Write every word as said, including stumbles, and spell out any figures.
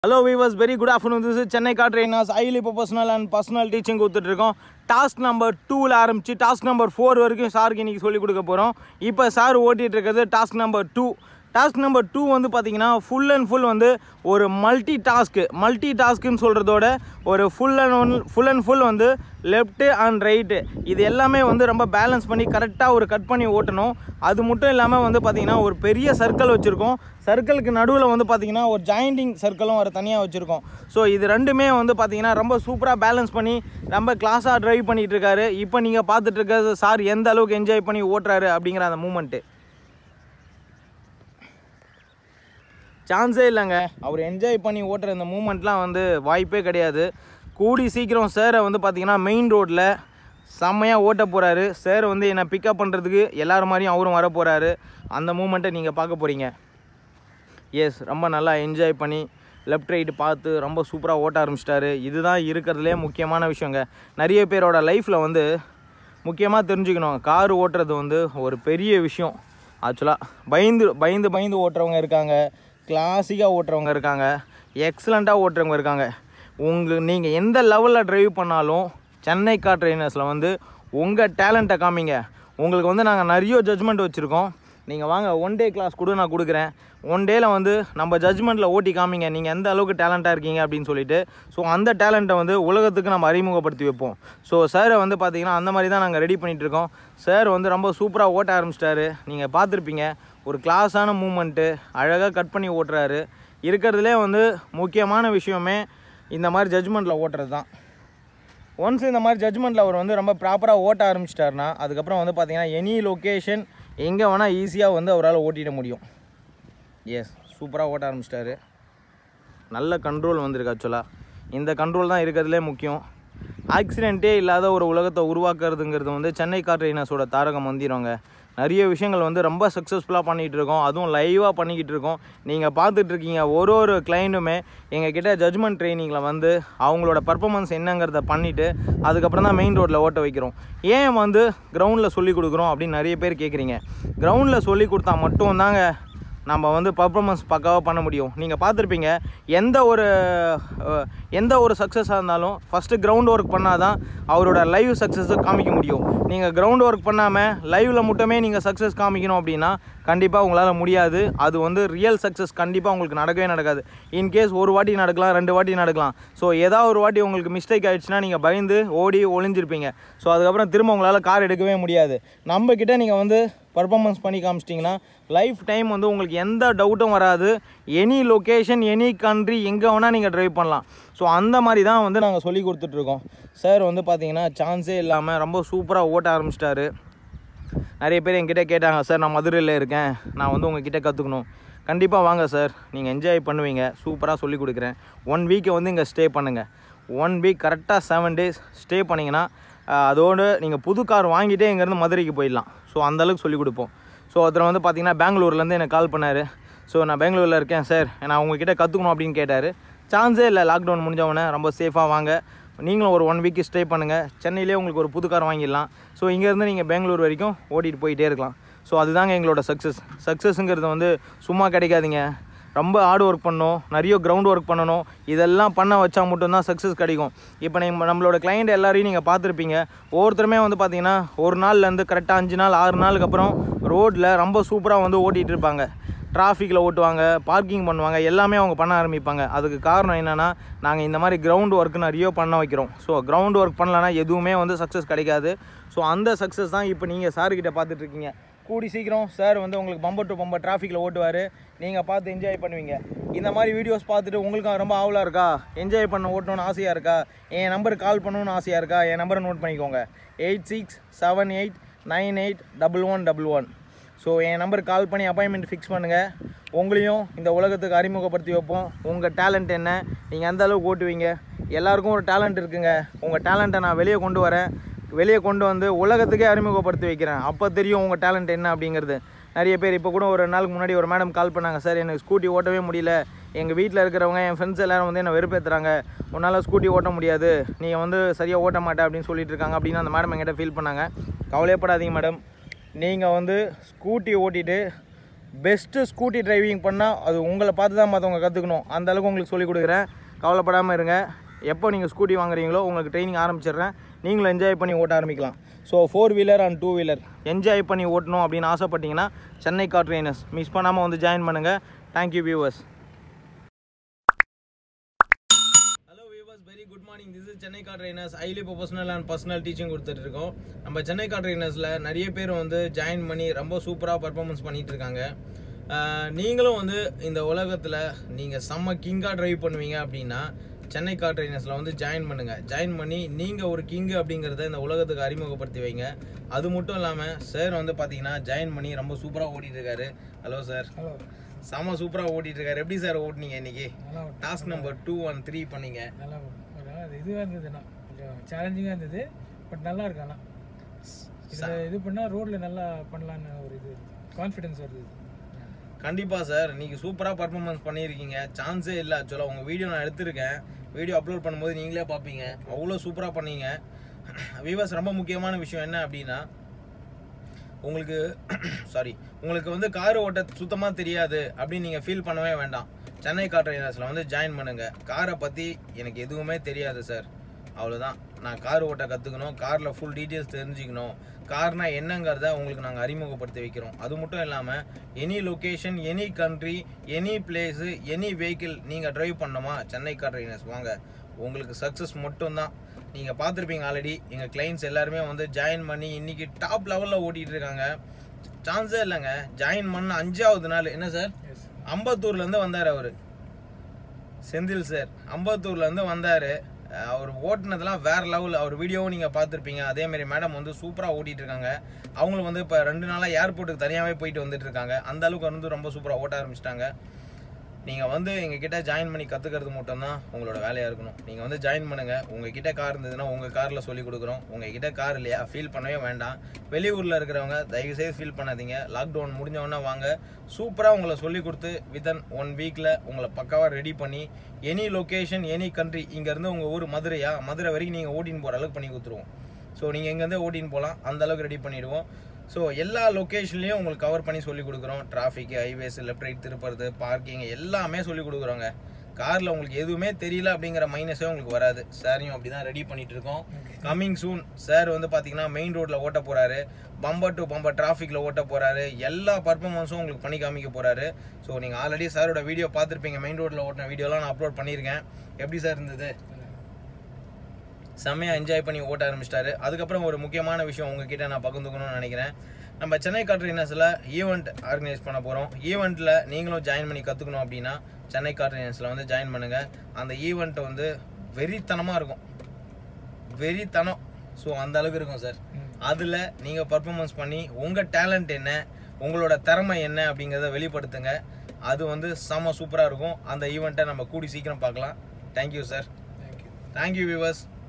Hello viewers, very good afternoon. This is Chennai car trainers, highly professional and personal teaching கொடுத்துட்டு இருக்கோம். Task number two ல ஆரம்பிச்சு task number four வரைக்கும் சாருக்கு இன்னைக்கு சொல்லி கொடுக்க போறோம். இப்போ சார் ஓட்டிட்டு இருக்குது task number two. Task number two வந்து பாத்தீங்கன்னா full and full வந்து ஒரு மல்டி டாஸ்க் மல்டி டாஸ்க்னு சொல்றதோட ஒரு full and full and full வந்து லெஃப்ட் அண்ட் ரைட் இது எல்லாமே வந்து ரொம்ப பேலன்ஸ் பண்ணி கரெக்டா ஒரு கட் பண்ணி ஓட்டணும். அது மட்டும் இல்லாம வந்து பாத்தீங்கன்னா ஒரு பெரிய சர்க்கிள் வச்சிருக்கோம். சர்க்கிளுக்கு நடுவில் வந்து பார்த்தீங்கன்னா ஒரு ஜாயிண்டிங் சர்க்கிளும் ஒரு தனியாக வச்சுருக்கோம். ஸோ இது ரெண்டுமே வந்து பார்த்தீங்கன்னா ரொம்ப சூப்பராக பேலன்ஸ் பண்ணி ரொம்ப கிளாஸாக ட்ரைவ் பண்ணிகிட்டு இருக்காரு. இப்போ நீங்கள் பார்த்துட்டு இருக்கிறது சார் எந்த அளவுக்கு என்ஜாய் பண்ணி ஓட்டுறாரு அப்படிங்கிற அந்த மூமெண்ட்டு சான்ஸே இல்லைங்க. அவர் என்ஜாய் பண்ணி ஓட்டுற இந்த மூமெண்ட்லாம் வந்து வாய்ப்பே கிடையாது. கூடி சீக்கிரம் சாரை வந்து பார்த்தீங்கன்னா மெயின் ரோட்டில் செம்மையாக ஓட்ட போகிறாரு. சார் வந்து என்னை பிக்கப் பண்ணுறதுக்கு எல்லோரும் மாதிரியும் அவரும் வர போகிறாரு. அந்த மூமெண்ட்டை நீங்கள் பார்க்க போகிறீங்க. எஸ், ரொம்ப நல்லா என்ஜாய் பண்ணி லெஃப்ட் ரைட்டு பார்த்து ரொம்ப சூப்பராக ஓட்ட ஆரம்பிச்சிட்டாரு. இதுதான் இருக்கிறதுலே முக்கியமான விஷயங்க. நிறைய பேரோட லைஃப்பில் வந்து முக்கியமாக தெரிஞ்சுக்கணும், கார் ஓட்டுறது வந்து ஒரு பெரிய விஷயம். ஆக்சுவலாக பயந்து பயந்து பயந்து ஓட்டுறவங்க இருக்காங்க, கிளாசிக்காக ஓட்டுறவங்க இருக்காங்க, எக்ஸலண்ட்டாக ஓட்டுறவங்க இருக்காங்க. உங்களுக்கு நீங்கள் எந்த லெவலில் ட்ரைவ் பண்ணாலும் சென்னை கார் ட்ரெயினர்ஸில் வந்து உங்கள் டேலண்ட்டை காமிங்க. உங்களுக்கு வந்து நாங்கள் நிறைய ஜட்ஜ்மெண்ட் வச்சுருக்கோம். நீங்கள் வாங்க, ஒன் டே கிளாஸ் கூட நான் கொடுக்குறேன். ஒன் டேயில் வந்து நம்ம ஜட்ஜ்மெண்ட்டில் ஓட்டி காமிங்க நீங்கள் எந்த அளவுக்கு டேலண்ட்டாக இருக்கீங்க அப்படின்னு சொல்லிட்டு. ஸோ அந்த டேலண்ட்டை வந்து உலகத்துக்கு நம்ம அறிமுகப்படுத்தி வைப்போம். ஸோ சாரை வந்து பார்த்திங்கன்னா அந்த மாதிரி தான் நாங்கள் ரெடி பண்ணிகிட்ருக்கோம். சார் வந்து ரொம்ப சூப்பராக ஓட்ட ஆரம்பிச்சிட்டாரு. நீங்கள் பார்த்துருப்பீங்க, ஒரு கிளாஸான மூமெண்ட்டு, அழகாக கட் பண்ணி ஓட்டுறாரு. இருக்கிறதுலே வந்து முக்கியமான விஷயமே இந்த மாதிரி ஜட்ஜ்மெண்ட்டில் ஓட்டுறது தான். ஒன்ஸ் இந்த மாதிரி ஜட்ஜ்மெண்ட்டில் அவர் வந்து ரொம்ப ப்ராப்பராக ஓட்ட ஆரம்பிச்சிட்டாருன்னா அதுக்கப்புறம் வந்து பார்த்திங்கன்னா எனி லொக்கேஷன் எங்கே வேணால் ஈஸியாக வந்து அவரால் ஓட்டிட முடியும். எஸ், சூப்பராக ஓட்ட ஆரம்பிச்சிட்டாரு. நல்ல கண்ட்ரோல் வந்திருக்கு. ஆக்சுவலாக இந்த கண்ட்ரோல் தான் இருக்கிறதுலே முக்கியம். ஆக்சிடெண்ட்டே இல்லாத ஒரு உலகத்தை உருவாக்குறதுங்கிறது வந்து சென்னை கார் ட்ரெயினர்ஸோட தாரக மந்திரங்க. நிறைய விஷயங்கள் வந்து ரொம்ப சக்ஸஸ்ஃபுல்லாக பண்ணிகிட்டு இருக்கோம். அதுவும் லைவாக பண்ணிக்கிட்டு இருக்கோம். நீங்கள் பார்த்துட்ருக்கீங்க, ஒரு ஒரு கிளைண்ட்டுமே எங்கள் கிட்டே ஜட்ஜ்மெண்ட் ட்ரைனிங்கில் வந்து அவங்களோட பர்ஃபார்மன்ஸ் என்னங்கிறத பண்ணிவிட்டு அதுக்கப்புறம் தான் மெயின் ரோட்டில் ஓட்ட வைக்கிறோம். ஏன் வந்து கிரவுண்டில் சொல்லி கொடுக்குறோம் அப்படின்னு நிறைய பேர் கேட்குறீங்க. கிரவுண்டில் சொல்லி கொடுத்தா மட்டும் தாங்க நம்ம வந்து பர்ஃபார்மன்ஸ் பக்காவாக பண்ண முடியும். நீங்கள் பார்த்துருப்பீங்க, எந்த ஒரு எந்த ஒரு சக்ஸஸாக இருந்தாலும் ஃபஸ்ட்டு கிரவுண்ட் ஒர்க் பண்ணால் தான் அவரோட லைவ் சக்ஸஸை காமிக்க முடியும். நீங்கள் கிரவுண்ட் ஒர்க் பண்ணாமல் லைவில் மட்டுமே நீங்கள் சக்ஸஸ் காமிக்கணும் அப்படின்னா கண்டிப்பாக உங்களால் முடியாது. அது வந்து ரியல் சக்ஸஸ் கண்டிப்பாக உங்களுக்கு நடக்கவே நடக்காது. இன்கேஸ் ஒரு வாட்டி நடக்கலாம், ரெண்டு வாட்டி நடக்கலாம். ஸோ ஏதாவது ஒரு வாட்டி உங்களுக்கு மிஸ்டேக் ஆகிடுச்சுன்னா நீங்கள் பயந்து ஓடி ஒளிஞ்சிருப்பீங்க. ஸோ அதுக்கப்புறம் திரும்ப உங்களால் கார் எடுக்கவே முடியாது. நம்மக்கிட்ட நீங்கள் வந்து பர்ஃபார்மன்ஸ் பண்ணி காமிச்சிட்டிங்கன்னா லைஃப் டைம் வந்து உங்களுக்கு எந்த டவுட்டும் வராது. எனி லொக்கேஷன், எனி கண்ட்ரி, எங்கே வேணால் நீங்கள் ட்ரைவ் பண்ணலாம். ஸோ அந்த மாதிரி தான் வந்து நாங்கள் சொல்லி கொடுத்துட்ருக்கோம். சார் வந்து பார்த்திங்கன்னா சான்ஸே இல்லாமல் ரொம்ப சூப்பராக ஓட்ட ஆரம்பிச்சிட்டாரு. நிறைய பேர் என்கிட்ட கேட்டாங்க, சார் நான் மதுரையில் இருக்கேன், நான் வந்து உங்கள் கிட்டே கற்றுக்கணும். கண்டிப்பாக வாங்க சார், நீங்கள் என்ஜாய் பண்ணுவீங்க. சூப்பராக சொல்லி கொடுக்குறேன். ஒன் வீக்கை வந்து இங்கே ஸ்டே பண்ணுங்கள். ஒன் வீக் கரெக்டாக செவன் டேஸ் ஸ்டே பண்ணிங்கன்னா அதோடு நீங்கள் புது கார் வாங்கிட்டே இங்கேருந்து மதுரைக்கு போயிடலாம். ஸோ அந்தளவுக்கு சொல்லிக் கொடுப்போம். ஸோ ஒருத்தர் வந்து பார்த்திங்கன்னா பெங்களூர்லேருந்து எனக்கு கால் பண்ணார். ஸோ நான் பெங்களூரில் இருக்கேன் சார், நான் உங்ககிட்ட கற்றுக்கணும் அப்படின்னு கேட்டார். சான்ஸே இல்லை, லாக்டவுன் முடிஞ்சவொடனே ரொம்ப சேஃபாக வாங்க, நீங்களும் ஒரு ஒன் வீக்கு ஸ்டே பண்ணுங்கள், சென்னையிலே உங்களுக்கு ஒரு புது கார் வாங்கிடலாம். ஸோ இங்கேருந்து நீங்கள் பெங்களூர் வரைக்கும் ஓட்டிகிட்டு போயிட்டே இருக்கலாம். ஸோ அதுதாங்க எங்களோட சக்ஸஸ். சக்ஸஸுங்கிறது வந்து சும்மா கிடைக்காதுங்க. ரொம்ப ஹார்ட் ஒர்க் பண்ணணும், நிறைய கிரவுண்ட் ஒர்க் பண்ணணும். இதெல்லாம் பண்ண வச்சா மட்டும்தான் சக்ஸஸ் கிடைக்கும். இப்போ நீங்கள் நம்மளோட கிளைண்ட் எல்லாரையும் நீங்கள் பார்த்துருப்பீங்க. ஒவ்வொருத்தருமே வந்து பார்த்தீங்கன்னா ஒரு நாள்லேருந்து கரெக்டாக அஞ்சு நாள் ஆறு நாளுக்கு அப்புறம் ரோட்டில் ரொம்ப சூப்பராக வந்து ஓட்டிகிட்டு இருப்பாங்க. டிராஃபிக்கில் ஓட்டுவாங்க, பார்க்கிங் பண்ணுவாங்க, எல்லாமே அவங்க பண்ண ஆரம்பிப்பாங்க. அதுக்கு காரணம் என்னென்னா நாங்கள் இந்த மாதிரி கிரவுண்ட் ஒர்க்கு நிறைய பண்ண வைக்கிறோம். ஸோ கிரவுண்ட் ஒர்க் பண்ணலன்னா எதுவுமே வந்து சக்ஸஸ் கிடைக்காது. ஸோ அந்த சக்ஸஸ் தான் இப்போ நீங்கள் சார்கிட்ட பார்த்துட்ருக்கீங்க. கூடி சீக்கிரம் சார் வந்து உங்களுக்கு பம்பர் டு பம்பர் டிராஃபிக்கில் ஓட்டுவார். நீங்கள் பார்த்து என்ஜாய் பண்ணுவீங்க. இந்த மாதிரி வீடியோஸ் பார்த்துட்டு உங்களுக்கு ரொம்ப ஆவலாக இருக்கா, என்ஜாய் பண்ண ஓட்டணும்னு ஆசையாக இருக்கா, என் நம்பருக்கு கால் பண்ணணும்னு ஆசையாக இருக்கா, என் நம்பரை நோட் பண்ணிக்கோங்க. Eight six seven eight nine eight double one double one. So என் நம்பருக்கு கால் பண்ணி அப்பாயின்மெண்ட் ஃபிக்ஸ் பண்ணுங்கள். உங்களையும் இந்த உலகத்துக்கு அறிமுகப்படுத்தி வைப்போம். உங்கள் டேலண்ட் என்ன, நீங்கள் எந்த அளவுக்கு ஓட்டுவீங்க. எல்லாருக்கும் ஒரு டேலண்ட் இருக்குங்க. உங்கள் டேலண்ட்டை நான் வெளியே கொண்டு வரேன், வெளியே கொண்டு வந்து உலகத்துக்கே அறிமுகப்படுத்தி வைக்கிறேன். அப்போ தெரியும் உங்கள் டேலண்ட் என்ன அப்படிங்கிறது. நிறைய பேர் இப்போ கூட ஒரு நாளுக்கு முன்னாடி ஒரு மேடம் கால் பண்ணாங்க, சார் எனக்கு ஸ்கூட்டி ஓட்டவே முடியல, எங்கள் வீட்டில் இருக்கிறவங்க என் ஃப்ரெண்ட்ஸ் எல்லோரும் வந்து என்னை வெறுப்பேற்றுறாங்க, உன்னால் ஸ்கூட்டி ஓட்ட முடியாது, நீங்கள் வந்து சரியாக ஓட்ட மாட்டே அப்படின்னு சொல்லிட்டு இருக்காங்க அப்படின்னு அந்த மேடம் என்கிட்ட ஃபீல் பண்ணாங்க. கவலையப்படாதீங்க மேடம், நீங்கள் வந்து ஸ்கூட்டி ஓட்டிட்டு பெஸ்ட்டு ஸ்கூட்டி டிரைவிங் பண்ணால் அது உங்களை பார்த்து தான் மற்றவங்க கற்றுக்கணும். அந்தளவுக்கு உங்களுக்கு சொல்லிக் கொடுக்குறேன். கவலைப்படாமல் இருங்க. எப்போ நீங்கள் ஸ்கூட்டி வாங்குறீங்களோ உங்களுக்கு ட்ரைனிங் ஆரம்பிச்சிடுறேன். நீங்களும் என்ஜாய் பண்ணி ஓட்ட ஆரம்பிக்கலாம். So four wheeler and two wheeler enjoy பண்ணி ஓட்டணும் அப்படின்னு ஆசைப்பட்டீங்கன்னா சென்னை கார் ட்ரைனர்ஸ் மிஸ் பண்ணாமல் வந்து ஜாயின் பண்ணுங்கள். Thank you viewers. Hello viewers, very good morning. This is Chennai car trainers. Highly professional and personal teaching கொடுத்துட்டு இருக்கோம். நம்ம சென்னை கார் ட்ரைனர்ஸில் நிறைய பேர் வந்து ஜாயின் பண்ணி ரொம்ப சூப்பராக பர்ஃபார்மன்ஸ் பண்ணிகிட்டு இருக்காங்க. நீங்களும் வந்து இந்த உலகத்தில் நீங்கள் செம்ம கிங்காக ட்ரைவ் பண்ணுவீங்க அப்படின்னா சென்னை கார் ட்ரைனர்ஸில் வந்து ஜாயின் பண்ணுங்கள். ஜாயின் பண்ணி நீங்கள் ஒரு கிங்கு அப்படிங்கிறத இந்த உலகத்துக்கு அறிமுகப்படுத்தி வைங்க. அது மட்டும் இல்லாமல் சார் வந்து பார்த்தீங்கன்னா ஜாயின் பண்ணி ரொம்ப சூப்பராக ஓட்டிகிட்ருக்காரு. Hello sir. ஹலோ. செம்ம சூப்பராக ஓட்டிகிட்ருக்காரு. எப்படி சார் ஓட்டினீங்க இன்றைக்கி? Task number two and three பண்ணீங்க. நல்லா அது இதுவாக இருந்ததுண்ணா, கொஞ்சம் சேலஞ்சிங்காக இருந்தது. பட் நல்லா இருக்காண்ணா. இதை இது பண்ணால் ரோட்டில் நல்லா பண்ணலான்னு ஒரு இது கான்ஃபிடென்ஸ் வருது. கண்டிப்பாக சார், நீங்கள் சூப்பராக பர்ஃபார்மன்ஸ் பண்ணியிருக்கீங்க. சான்ஸே இல்லை. ஆக்சுவலாக உங்கள் வீடியோ நான் எடுத்திருக்கேன். வீடியோ அப்லோட் பண்ணும்போது நீங்களே பார்ப்பீங்க. அவ்வளோ சூப்பராக பண்ணீங்க. வியூவர்ஸ், ரொம்ப முக்கியமான விஷயம் என்ன அப்படின்னா, உங்களுக்கு சாரி உங்களுக்கு வந்து கார் ஓட்ட சுத்தமாக தெரியாது அப்படின்னு நீங்கள் ஃபீல் பண்ணவே வேண்டாம். சென்னை கார் ட்ரைனர்ஸில் வந்து ஜாயின் பண்ணுங்கள். காரை பற்றி எனக்கு எதுவுமே தெரியாது சார், அவ்வளோதான். நான் கார் ஓட்ட கற்றுக்கணும், காரில் ஃபுல் டீட்டெயில்ஸ் தெரிஞ்சுக்கணும், கார்னா என்னங்கிறத உங்களுக்கு நாங்கள் அறிமுகப்படுத்தி வைக்கிறோம். அது மட்டும் இல்லாமல் any location, any country, any place, any vehicle நீங்கள் ட்ரைவ் பண்ணணுமா சென்னை கார் ட்ரைனர்ஸ் வாங்க. உங்களுக்கு சக்ஸஸ் மட்டும்தான். நீங்கள் பார்த்துருப்பீங்க ஆல்ரெடி, எங்கள் கிளைண்ட்ஸ் எல்லாருமே வந்து ஜாயின் பண்ணி இன்றைக்கி டாப் லெவலில் ஓட்டிகிட்டு இருக்காங்க. சான்ஸே இல்லைங்க. ஜாயின் பண்ண அஞ்சாவது நாள் என்ன சார், அம்பத்தூர்லேருந்து வந்தார் அவர், செந்தில் சார். அம்பத்தூர்லேருந்து வந்தார். அவர் ஓட்டுனதெல்லாம் வேறு லெவல். அவர் வீடியோவும் நீங்கள் பார்த்துருப்பீங்க. அதேமாரி மேடம் வந்து சூப்பராக ஓட்டிகிட்டு இருக்காங்க. அவங்களும் வந்து இப்போ ரெண்டு நாளாக ஏர்போர்ட்டுக்கு தனியாகவே போயிட்டு வந்துட்டு இருக்காங்க. அந்த அளவுக்கு வந்து ரொம்ப சூப்பராக ஓட்ட ஆரம்பிச்சிட்டாங்க. நீங்கள் வந்து எங்ககிட்ட ஜாயின் பண்ணி கற்றுக்கிறது மட்டும்தான் உங்களோட வேலையாக இருக்கணும். நீங்கள் வந்து ஜாயின் பண்ணுங்கள். உங்கள் கிட்டே கார் இருந்ததுன்னா உங்கள் காரில் சொல்லிக் கொடுக்குறோம். உங்கள் கிட்டே கார் இல்லையா, ஃபீல் பண்ணவே வேண்டாம். வெளியூரில் இருக்கிறவங்க தயவுசெய்து ஃபீல் பண்ணாதீங்க. லாக்டவுன் முடிஞ்சவொன்னே வாங்க. சூப்பராக உங்களை சொல்லிக் கொடுத்து வித்தின் ஒன் வீக்கில் உங்களை பக்காவாக ரெடி பண்ணி எனி லொக்கேஷன், எனி கண்ட்ரி, இங்கேருந்து உங்கள் ஊர் மதுரையா, மதுரை வரைக்கும் நீங்கள் ஓட்டின்னு போகிற அளவுக்கு பண்ணி கொடுத்துருவோம். ஸோ நீங்கள் இங்கேருந்தே ஓட்டின்னு போகலாம், அந்தளவுக்கு ரெடி பண்ணிவிடுவோம். ஸோ எல்லா லொக்கேஷன்லேயும் உங்களுக்கு கவர் பண்ணி சொல்லிக் கொடுக்குறோம். டிராஃபிக்கு, ஹைவேஸ், லெஃப்ட் ரைட் திருப்புறது, பார்க்கிங் எல்லாமே சொல்லிக் கொடுக்குறோங்க. காரில் உங்களுக்கு எதுவுமே தெரியல அப்படிங்கிற மைனஸே உங்களுக்கு வராது. சாரையும் அப்படி தான் ரெடி பண்ணிகிட்டு இருக்கோம். Coming soon. சார் வந்து பார்த்தீங்கன்னா மெயின் ரோட்டில் ஓட்ட போகிறாரு, பம்பர் டு பம்பர் டிராஃபிக்கில் ஓட்ட போகிறாரு. எல்லா பர்ஃபார்மன்ஸும் உங்களுக்கு பண்ணி காமிக்க போகிறாரு. ஸோ நீங்கள் ஆல்ரெடி சாரோட வீடியோ பார்த்துருப்பீங்க. மெயின் ரோட்டில் ஓட்டின வீடியோலாம் நான் அப்லோட் பண்ணியிருக்கேன். எப்படி சார் இருந்தது? செம்மையாக என்ஜாய் பண்ணி ஓட்ட ஆரம்பிச்சிட்டாரு. அதுக்கப்புறம் ஒரு முக்கியமான விஷயம் உங்ககிட்ட நான் பகிர்ந்துக்கணும்னு நினைக்கிறேன். நம்ம சென்னை கார் ட்ரைனர்ஸில் ஈவெண்ட் ஆர்கனைஸ் பண்ண போகிறோம். ஈவெண்ட்டில் நீங்களும் ஜாயின் பண்ணி கற்றுக்கணும் அப்படின்னா சென்னை கார் ட்ரைனர்ஸில் வந்து ஜாயின் பண்ணுங்கள். அந்த ஈவெண்ட்டை வந்து வெறித்தனமாக இருக்கும், வெறித்தனம். ஸோ அந்த அளவுக்கு இருக்கும் சார். அதில் நீங்கள் பர்ஃபார்மன்ஸ் பண்ணி உங்கள் டேலண்ட் என்ன, உங்களோட திறமை என்ன அப்படிங்கிறத வெளிப்படுத்துங்க. அது வந்து செம்ம சூப்பராக இருக்கும். அந்த ஈவெண்ட்டை நம்ம கூடி சீக்கிரம் பார்க்கலாம். Thank you sir. Thank you viewers.